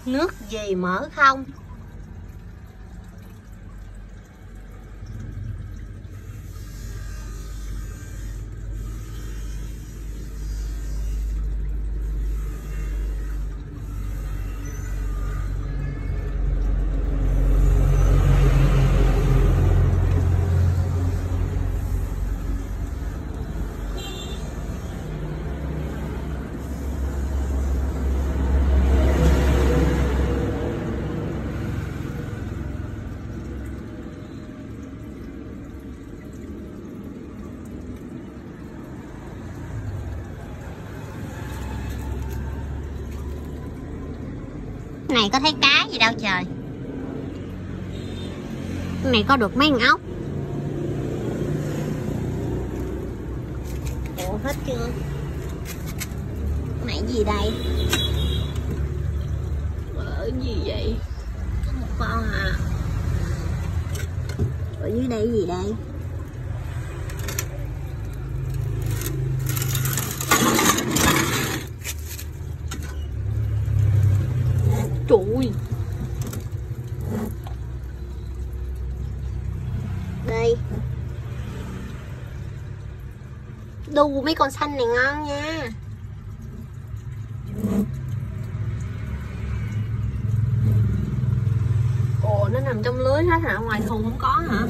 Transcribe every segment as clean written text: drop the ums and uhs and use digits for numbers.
Nước gì mở không? Này có thấy cá gì đâu trời. Này có được mấy con ốc. Ủa hết chưa? Này gì đây? Gì vậy? Có một con à. Ở dưới đây gì đây? Trời. Đây. Đu mấy con xanh này ngon nha. Ồ, nó nằm trong lưới hết hả? Ngoài thùng không có hả?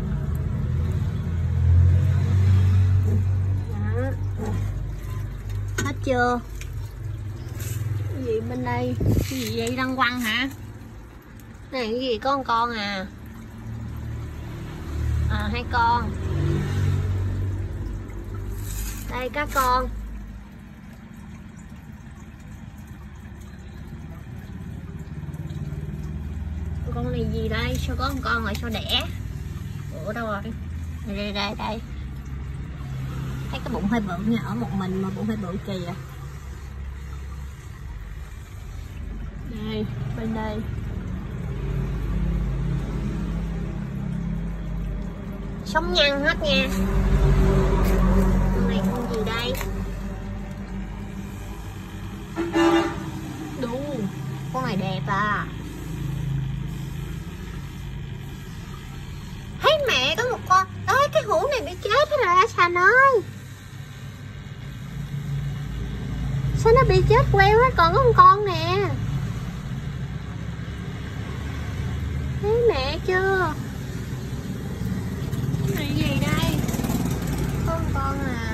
Đó. Hết chưa? Cái gì bên đây? Cái gì vậy? Răng quăng hả? Này cái gì có con à? À, 2 con. Đây cá con. Con này gì đây? Sao có một con rồi sao đẻ? Ủa đâu rồi? Đây. Thấy cái bụng hơi bự nha, ở một mình mà bụng hơi bự kỳ à. Đây, bên đây. Sống nhăn hết nha. Con này con gì đây? Đu, con này đẹp à. Thấy mẹ có một con. Ê, cái hũ này bị chết hết rồi á Sành ơi. Sao nó bị chết queo hết, còn có một con nè. Thấy mẹ chưa? Cái này gì đây? Có một con à.